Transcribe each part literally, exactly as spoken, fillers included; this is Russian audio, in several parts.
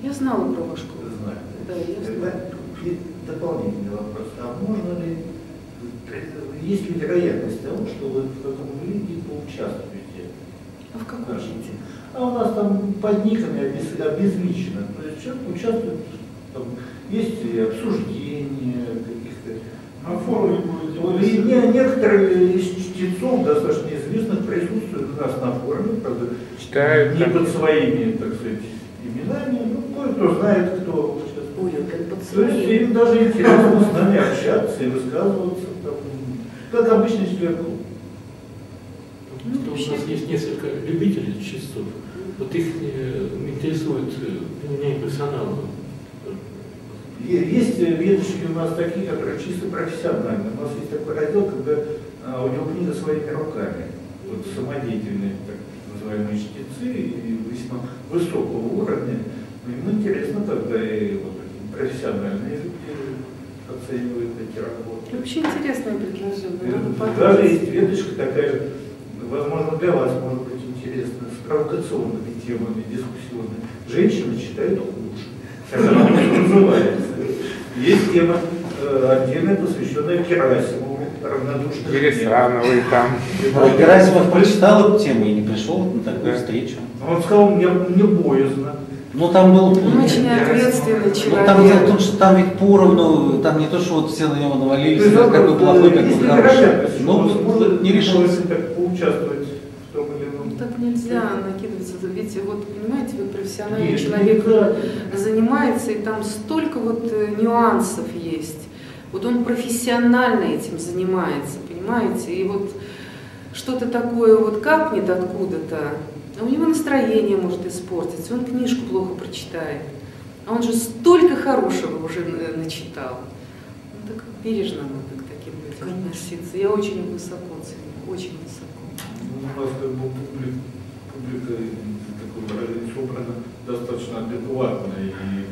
Я знала про вашу школу. Знаю. Да, я знаю. И дополнительный вопрос. А можно ли, есть ли вероятность того, что вы в каком религии поучаствуете? А в каком жите? А у нас там под никами обез, обезличено. То есть человек участвует, там, есть и обсуждения каких-то. На форуме будет. И не, некоторые из чтецов достаточно известных присутствуют у нас на форуме, правда, читают не там под своими, так сказать, именами, ну, кое-кто знает, кто. Ой, как под То есть своим. им даже интересно с нами общаться и высказываться, там, как обычный член клуба. Ну, у нас есть несколько любителей часов. Вот их э, интересует применение персонала. Есть ведущие у нас такие, которые чисто профессиональные. У нас есть такой раздел, когда аудиокнига своими руками. Вот самодеятельные, так называемые чтецы, и весьма высокого уровня. Им интересно, когда и вот профессиональные люди оценивают эти работы. Вообще интересное предложение. Даже есть ведущая такая же, возможно, для вас может быть интересно, с провокационными темами, дискуссионными. Женщины читают хуже. Это называется. Есть тема э, отдельная, посвященная Герасимову, равнодушным. Кирсановой там. А Герасимов прочитал эту тему и не пришел на такую встречу. Он сказал, мне, мне боязно. Ну там был... Он очень ответственный человек. Ну, там дело в том, что там ведь поровну, там не то, что вот все на него навалились, есть, какой плохой, какой хороший. Ну, Ну, не решился. Так поучаствовать в том или ином. Так нельзя накидываться. Ведь вот, понимаете, вот профессиональный Нет, человек никак. занимается, и там столько вот нюансов есть. Вот он профессионально этим занимается, понимаете? И вот что-то такое вот капнет откуда-то, а у него настроение может испортиться, он книжку плохо прочитает. А он же столько хорошего уже начитал. Ну так бережно надо к таким людям относиться. Я очень высоко ценю, очень высоко. У вас как бы публика, публика такое выражение собрана достаточно адекватная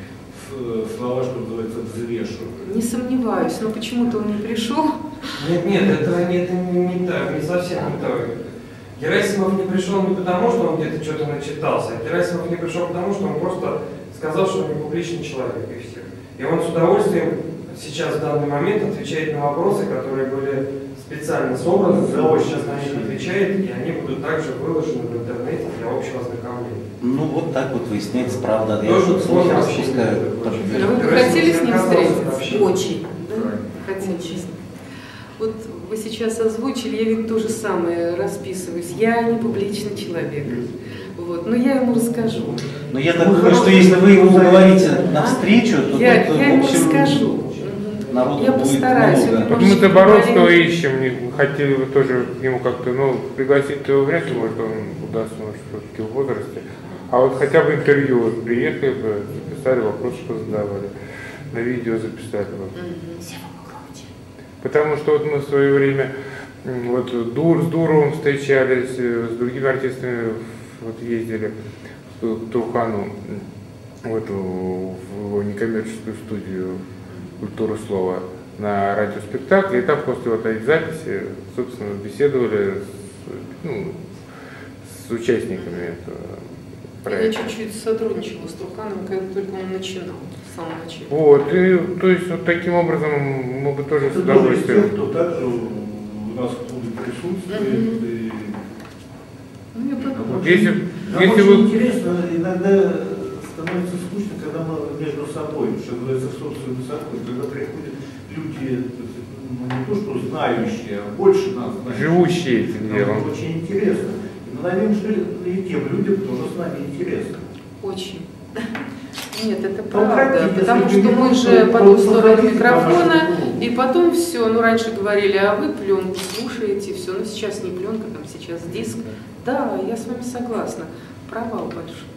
и слова, что называется, взвешивают. Не сомневаюсь, но почему-то он не пришел. Нет, нет, это, это не, не так, не совсем не так. Герасимов не пришел не потому, что он где-то что-то начитался, а Герасимов не пришел потому, что он просто сказал, что он не публичный человек, и все. И он с удовольствием сейчас в данный момент отвечает на вопросы, которые были специально собраны, он сейчас на них отвечает, и они будут также выложены в интернете для общего ознакомления. Ну вот так вот выясняется правда. Я Тоже что-то слухи сложно распускаю. А вы бы хотели с ним встретиться? Очень. Да? Хотели. Вот вы сейчас озвучили, я ведь то же самое расписываюсь. Я не публичный человек. Вот. Но я ему расскажу. Но я так думаю, что если вы его уговорите навстречу, то я, тут, я в ему общем, расскажу. народу Я будет постараюсь. много. Вот мы Заборовского ищем, не хотели бы тоже к нему как-то, ну, пригласить его вряд ли, может, он удастся, может, все-таки в возрасте. А вот хотя бы интервью вот приехали бы, записали, вопросы позадавали, на видео записали. Вот. Потому что вот мы в свое время вот Дур, с Дуровым встречались, с другими артистами вот ездили к Трухану вот, в его некоммерческую студию «Культура слова» на радиоспектакле. И там после вот этой записи, собственно, беседовали с, ну, с участниками этого проекта. Я чуть-чуть сотрудничала с Труханом, когда только он начинал, с самого начала. Вот, и, то есть вот таким образом мы бы тоже Это с удовольствием. тоже кто также у нас в клубе присутствует. Mm-hmm. И... Ну, я подумала. Если, Нам если очень вы... интересно, иногда становится скучно, когда мы между собой, что называется, собственно, собой, когда приходят люди, ну, не то что знающие, а больше нас знающие. Живущие этим делом. Нам очень интересно. И мы надеемся, что и тем людям тоже с нами интересно. Очень. Нет, это Ну, правда, хотите, потому если что вы мы не же можете, по то ту сторону заходите микрофона, на нашу школу. и потом все, ну раньше говорили, а вы пленку слушаете, все, ну сейчас не пленка, там сейчас диск. Да, я с вами согласна, провал большой.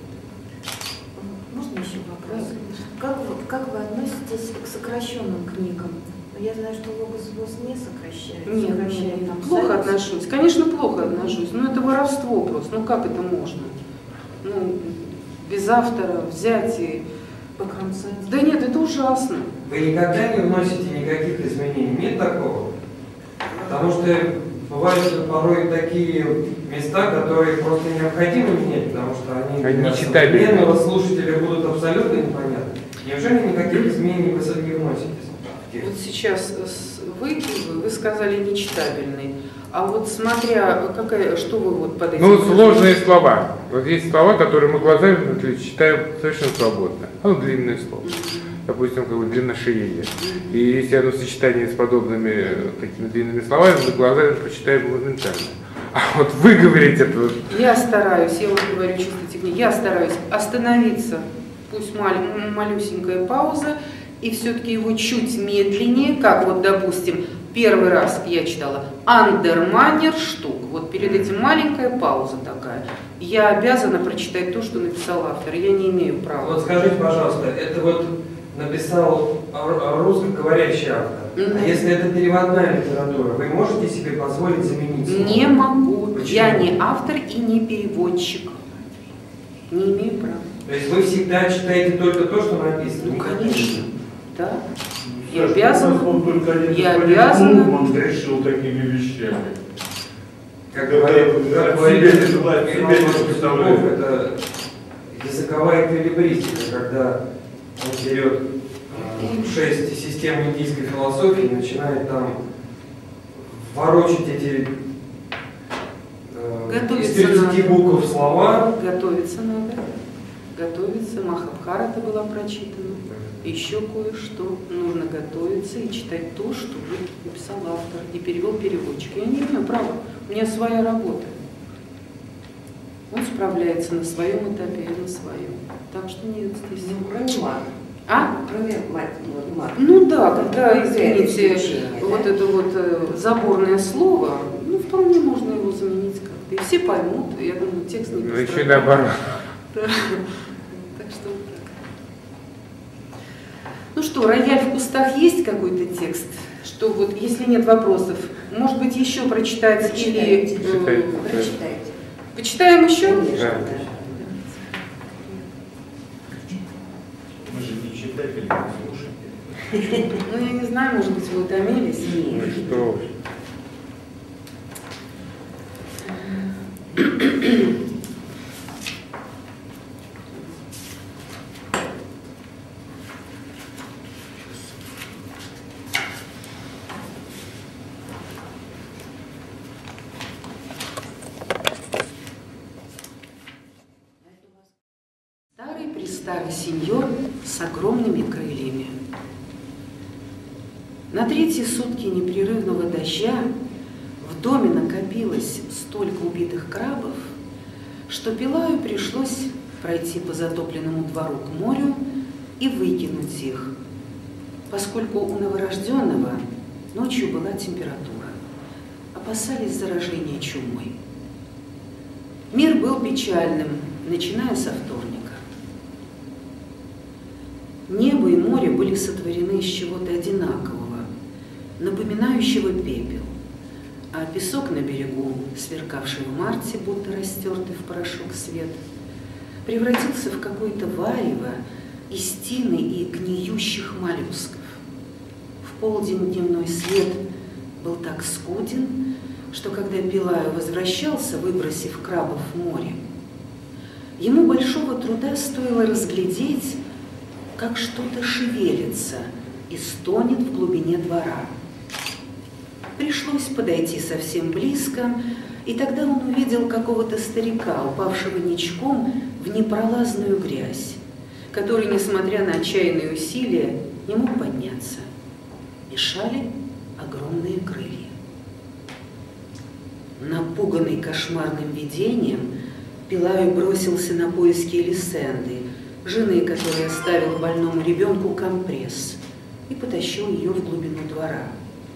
Можно еще вопрос? Как вы, как вы относитесь к сокращенным книгам? Я знаю, что Логос ВОЗ не сокращает. Нет, сокращает нет, там плохо сайт. отношусь, конечно, плохо отношусь, но это воровство просто, ну как это можно? Ну, без автора взять и... Покромсать. Да нет, это ужасно. Вы никогда не вносите никаких изменений? Нет такого? Потому что бывают порой такие места, которые просто необходимо менять, потому что они Они для нечитабельны. современного слушателя будут абсолютно никаких изменений вы не вносите. Вот сейчас вы, вы сказали нечитабельный, а вот смотря, какая, что вы вот под этим... Ну, сложные слова. Вот есть слова, которые мы глазами читаем совершенно свободно. Ну, длинное слово. Допустим, как бы длинношеение. И если оно в сочетании с подобными такими длинными словами, мы глазами прочитаем моментально. А вот вы говорите это... Я стараюсь, я вот говорю чисто технически, я стараюсь остановиться, пусть мал, малюсенькая пауза, и все-таки его чуть медленнее, как вот, допустим, первый раз я читала «Андерманер штук». Вот перед этим маленькая пауза такая. Я обязана прочитать то, что написал автор. Я не имею права. Вот скажите, пожалуйста, это вот написал русскоговорящий автор. Mm-hmm. А если это переводная литература, вы можете себе позволить заменить слово? Не могу. Почему? Я не автор и не переводчик. Не имею права. То есть вы всегда читаете только то, что написано? Ну, конечно. Да. Я Саша, обязана. Один Я обязана. Он решил такими вещами. Как Это, говорит, как говорит Пескунов, это языковая эквилибристика, когда он берет э, шесть систем индийской философии и начинает там ворочать эти э, из тридцати букв слова. Готовиться надо. Готовиться. Махабхарата была прочитана. Еще кое-что. Нужно готовиться и читать то, что написал автор и перевел переводчик. Я не имею права. У меня своя работа. Он справляется на своем этапе, я на своем. Так что нет здесь. Ну, кроме мат. А? Кроме мат. мат. Ну да, когда, извините, вот это вот э, заборное слово, ну вполне можно его заменить как-то. И все поймут, я думаю, текст не пострадает. Ну еще наоборот. Так что вот так. Ну что, рояль в кустах есть какой-то текст? Что вот, если нет вопросов, может быть, еще прочитать Прочитайте. или... Прочитайте. Э, Прочитайте. почитаем еще? Конечно, Да. да. Мы же не читатели, а слушатели. Ну, я не знаю, может быть, вы утомились? Ну Нет. что уж. Старый сеньор с огромными крыльями. На третьи сутки непрерывного дождя в доме накопилось столько убитых крабов, что Пилаю пришлось пройти по затопленному двору к морю и выкинуть их, поскольку у новорожденного ночью была температура, опасались заражения чумой. Мир был печальным, начиная со вторника. Небо и море были сотворены из чего-то одинакового, напоминающего пепел, а песок на берегу, сверкавший в марте, будто растертый в порошок свет, превратился в какое-то варево из тины и гниющих моллюсков. В полдень дневной свет был так скуден, что когда Пилаю возвращался, выбросив крабов в море, ему большого труда стоило разглядеть, как что-то шевелится и стонет в глубине двора. Пришлось подойти совсем близко, и тогда он увидел какого-то старика, упавшего ничком в непролазную грязь, который, несмотря на отчаянные усилия, не мог подняться. Мешали огромные крылья. Напуганный кошмарным видением, Пилаю бросился на поиски Элисенды, жены, которая оставила больному ребенку компресс, и потащил ее в глубину двора.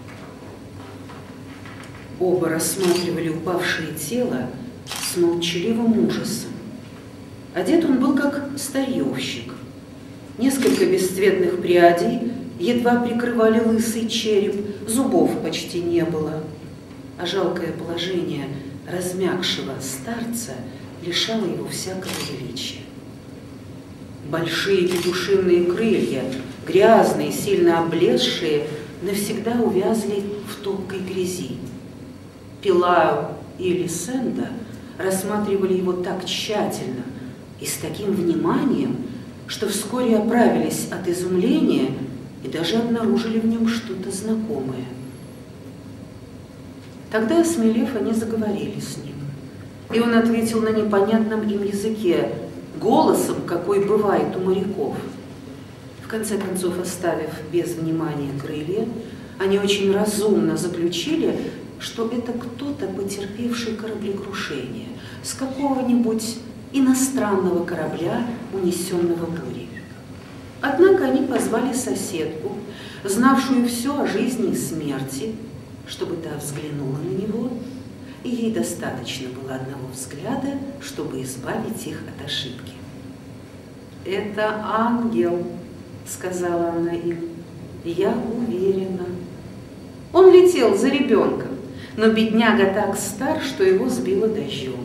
Оба рассматривали упавшее тело с молчаливым ужасом. Одет он был как старьевщик. Несколько бесцветных прядей едва прикрывали лысый череп, зубов почти не было, а жалкое положение размягшего старца лишало его всякого величия. Большие петушиные крылья, грязные, сильно облезшие, навсегда увязли в топкой грязи. Пилаю и Элисенда рассматривали его так тщательно и с таким вниманием, что вскоре оправились от изумления и даже обнаружили в нем что-то знакомое. Тогда, осмелев, они заговорили с ним, и он ответил на непонятном им языке, голосом, какой бывает у моряков. В конце концов, оставив без внимания крылья, они очень разумно заключили, что это кто-то, потерпевший кораблекрушение с какого-нибудь иностранного корабля, унесенного бурей. Однако они позвали соседку, знавшую все о жизни и смерти, чтобы та взглянула на него, и ей достаточно было одного взгляда, чтобы избавить их от ошибки. «Это ангел», — сказала она им, — «я уверена». Он летел за ребенком, но бедняга так стар, что его сбило дождем.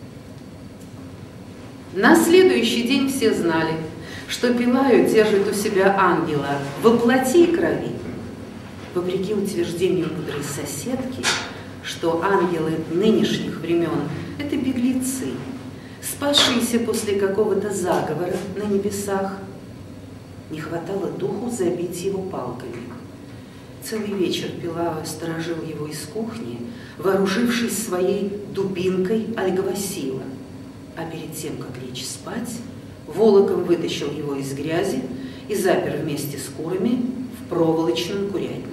На следующий день все знали, что Пелаю держит у себя ангела во плоти и крови. Вопреки утверждению мудрой соседки, что ангелы нынешних времен – это беглецы, спасшиеся после какого-то заговора на небесах, не хватало духу забить его палками. Целый вечер Пелаю сторожил его из кухни, вооружившись своей дубинкой альгвасила, а перед тем, как лечь спать, волоком вытащил его из грязи и запер вместе с курами в проволочном курятнике.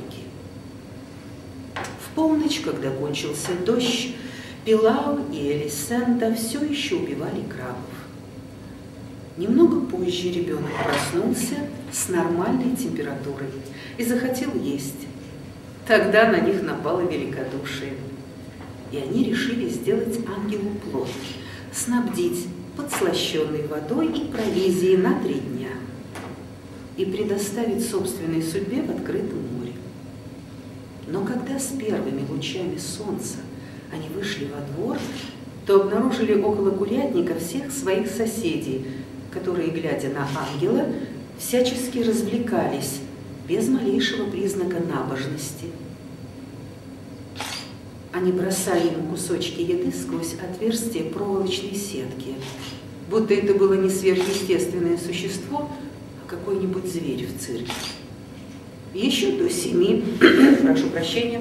В полночь, когда кончился дождь, Пелау и Элисенда все еще убивали крабов. Немного позже ребенок проснулся с нормальной температурой и захотел есть. Тогда на них напало великодушие, и они решили сделать ангелу плод, снабдить подслащенной водой и провизией на три дня и предоставить собственной судьбе в открытом море. Но когда с первыми лучами солнца они вышли во двор, то обнаружили около курятника всех своих соседей, которые, глядя на ангела, всячески развлекались без малейшего признака набожности. Они бросали ему кусочки еды сквозь отверстие проволочной сетки, будто это было не сверхъестественное существо, а какой-нибудь зверь в цирке. Еще до семи, прошу прощения,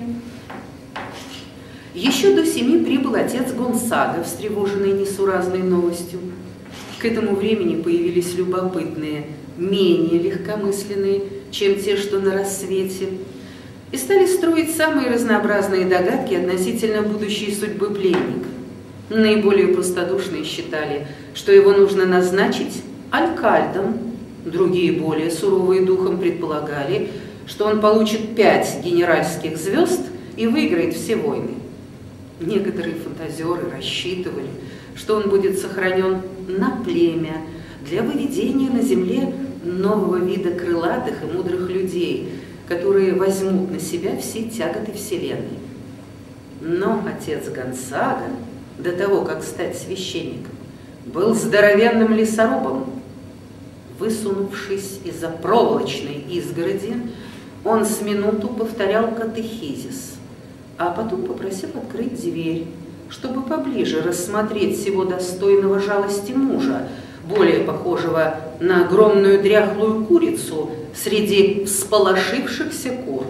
еще до семи прибыл отец Гонсага, встревоженный несуразной новостью. К этому времени появились любопытные, менее легкомысленные, чем те, что на рассвете, и стали строить самые разнообразные догадки относительно будущей судьбы пленника. Наиболее простодушные считали, что его нужно назначить алькальдом, другие, более суровые духом, предполагали, что он получит пять генеральских звезд и выиграет все войны. Некоторые фантазеры рассчитывали, что он будет сохранен на племя для выведения на земле нового вида крылатых и мудрых людей, которые возьмут на себя все тяготы Вселенной. Но отец Гонсага, до того, как стать священником, был здоровенным лесорубом. Высунувшись из-за проволочной изгороди, он с минуту повторял катехизис, а потом попросил открыть дверь, чтобы поближе рассмотреть всего достойного жалости мужа, более похожего на огромную дряхлую курицу среди всполошившихся кур.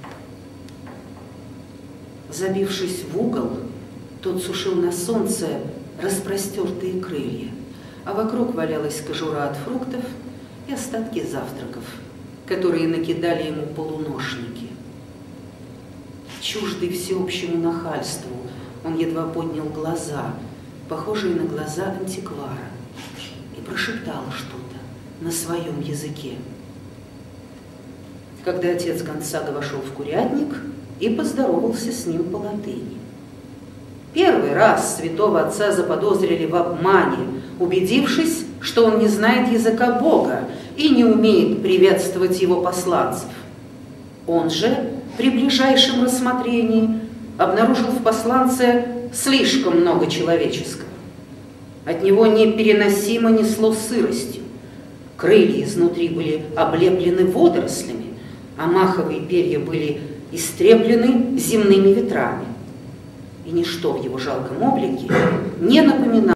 Забившись в угол, тот сушил на солнце распростертые крылья, а вокруг валялась кожура от фруктов и остатки завтраков, которые накидали ему полуношники. Чуждый всеобщему нахальству, он едва поднял глаза, похожие на глаза антиквара, и прошептал что-то на своем языке. Когда отец Гонсага вошел в курятник и поздоровался с ним по латыни. Первый раз святого отца заподозрили в обмане, убедившись, что он не знает языка Бога и не умеет приветствовать его посланцев. Он же при ближайшем рассмотрении обнаружил в посланце слишком много человеческого. От него непереносимо несло сыростью. Крылья изнутри были облеплены водорослями, а маховые перья были истреплены земными ветрами. И ничто в его жалком облике не напоминало